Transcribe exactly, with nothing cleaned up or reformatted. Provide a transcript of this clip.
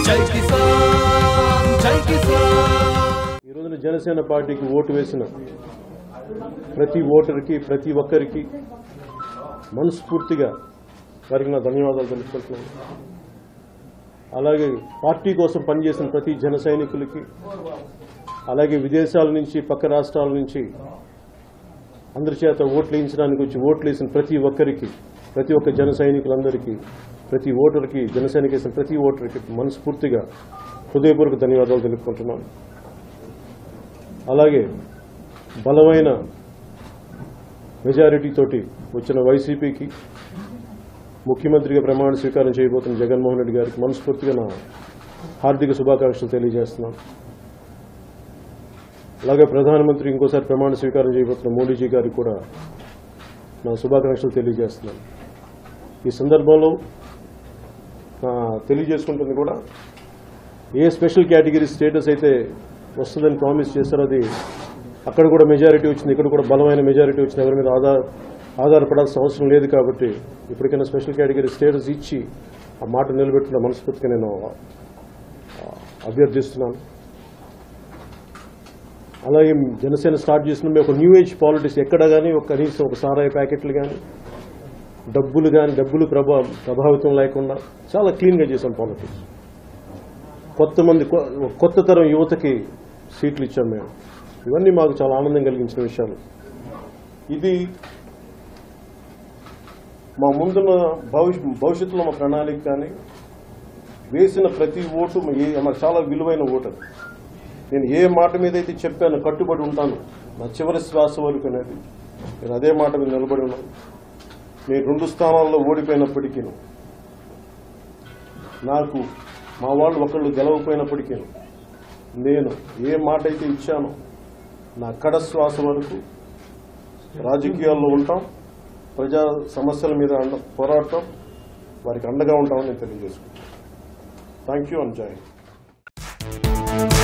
జై కిసాన్ జై కిసాన్ ఈ రోజున జనసేన పార్టీకి ఓటు వేసిన ప్రతి ఓటర్కి ప్రతి ఒక్కరికి మనస్ఫూర్తిగా వారికి నా ధన్యవాదాలు తెలుపుకుంటున్నాను. అలాగే పార్టీ కోసం పనిచేసిన ప్రతి జన సైనికులకి, అలాగే విదేశాల నుంచి పక్క రాష్ట్రాల నుంచి అందరి చేత ఓట్లు వేయించడానికి వచ్చి ఓట్లు వేసిన ప్రతి ఒక్కరికి, ప్రతి ఒక్క జన సైనికులందరికీ, ప్రతి ఓటర్కి, జనసేనకి వేసిన ప్రతి ఓటర్కి మనస్ఫూర్తిగా హృదయపూర్వక ధన్యవాదాలు తెలుపుకుంటున్నాను. అలాగే బలమైన మెజారిటీతోటి వచ్చిన వైసీపీకి, ముఖ్యమంత్రిగా ప్రమాణ స్వీకారం చేయబోతున్న జగన్మోహన్ రెడ్డి గారికి మనస్ఫూర్తిగా నా హార్దిక శుభాకాంక్షలు తెలియజేస్తున్నాను. అలాగే ప్రధానమంత్రి ఇంకోసారి ప్రమాణ స్వీకారం చేయబోతున్న మోడీజీ గారికి కూడా నా శుభాకాంక్షలు తెలియజేస్తున్నాను. ఈ సందర్భంలో తెలియజేసుకుంటుంది కూడా ఏ స్పెషల్ కేటగిరీ స్టేటస్ అయితే వస్తుందని ప్రామిస్ చేశారో అది అక్కడ కూడా మెజారిటీ వచ్చింది, ఇక్కడ కూడా బలమైన మెజారిటీ వచ్చింది. ఎవరి మీద ఆధార ఆధారపడాల్సిన అవసరం లేదు. కాబట్టి ఇప్పటికైనా స్పెషల్ కేటగిరీ స్టేటస్ ఇచ్చి ఆ మాట నిలబెట్టుకున్న మనస్ఫూర్తిగా నేను అభ్యర్థిస్తున్నాను. అలాగే జనసేన స్టార్ట్ చేసిన మేము ఒక న్యూ ఏజ్ పాలిటిక్స్ ఎక్కడ కానీ ఒక కనీసం ఒక సారాయి ప్యాకెట్లు కానీ డబ్బులు కానీ డబ్బులు ప్రభా ప్రభావితం లేకుండా చాలా క్లీన్గా చేసాం పాలిటిక్స్. కొత్త మంది కొత్త తరం యువతకి సీట్లు ఇచ్చాం మేము. ఇవన్నీ మాకు చాలా ఆనందం కలిగించిన విషయాలు. ఇది మా ముందున్న భవిష్య భవిష్యత్తులో మా ప్రణాళిక కానీ వేసిన ప్రతి ఓటు మాకు చాలా విలువైన ఓటు. నేను ఏ మాట మీద అయితే చెప్పాను కట్టుబడి ఉంటాను నా చివరి శ్వాస వరకు అనేది, నేను అదే మాట మీద నిలబడి ఉన్నాను. నేను రెండు స్థానాల్లో ఓడిపోయినప్పటికీ, నాకు మా వాళ్ళు ఒకళ్ళు గెలవపోయినప్పటికీ, నేను ఏ మాట అయితే ఇచ్చానో నా కడ శ్వాస వరకు రాజకీయాల్లో ఉంటాం, ప్రజా సమస్యల మీద పోరాడటం, వారికి అండగా ఉంటామని నేను తెలియజేసుకుంటాను. థ్యాంక్ యూ అండ్ జై హింద్.